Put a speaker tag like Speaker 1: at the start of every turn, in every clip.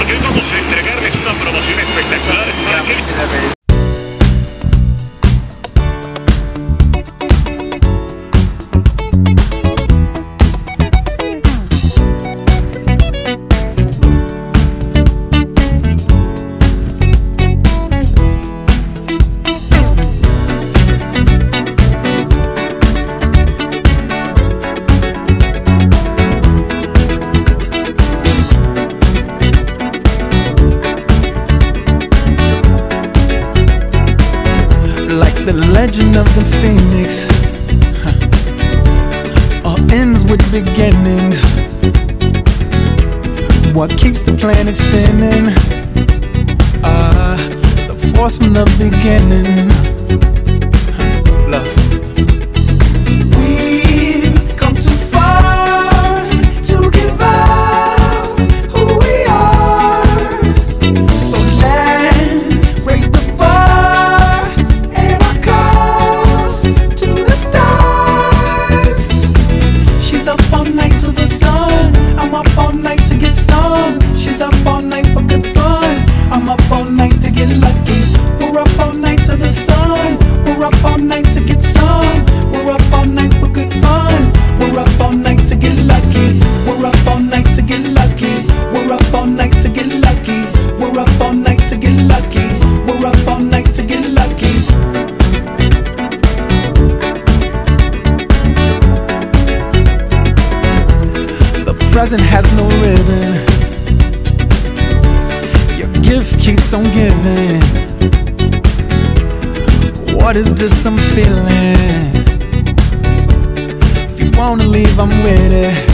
Speaker 1: porque hoy vamos a entregarles una promoción espectacular para que...
Speaker 2: The legend of the phoenix all ends with beginnings. What keeps the planet spinning? The force from the beginning. Love. We've come too far to give up who we are. So let's raise the bar and our cups to the stars. She's up all night to the sun. I'm up all night to get some. She's up all night for good fun. I'm up all night to get lucky. We're up all night to the sun. We're up all night to get some. We're up all night for good fun. We're up all night to get lucky. We're up all night to get lucky. We're up all night to get lucky. We're up all night to get lucky. We're up all night to get lucky. The present has no ribbon. Your gift keeps on giving. What is this I'm feeling? If you wanna leave, I'm with it.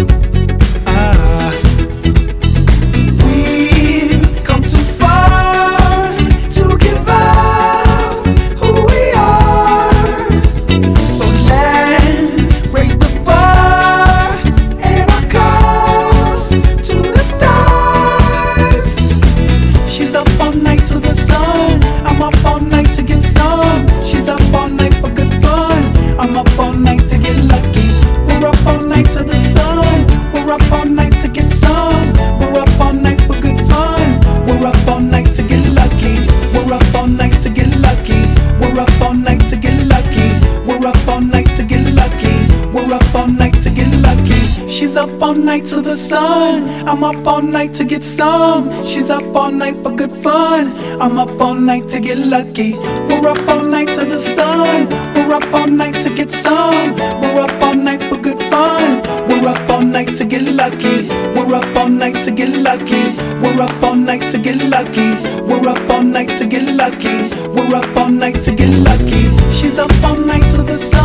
Speaker 2: We've come too far to give up who we are. So let's raise the bar and our cups to the stars. She's up all night to the sun. I'm up all night to get some. She's up all night for good fun. I'm up all night to get lucky. We're up all night to the sun. We're up all night to get some. We're up all night for good fun. We're up all night to get lucky. We're up all night to get lucky. We're up all night to get lucky. We're up all night to get lucky. We're up all night to get lucky. She's up all night to the sun. I'm up all night to get some. She's up all night for good fun. I'm up all night to get lucky. We're up all night to the sun. We're up all night to get some. We're up all night for good fun. We're up all night to get lucky. We're up all night to get lucky. We're up all night to get lucky. We're up all night to get lucky. We're up all night to get lucky. She's up all night to the sun.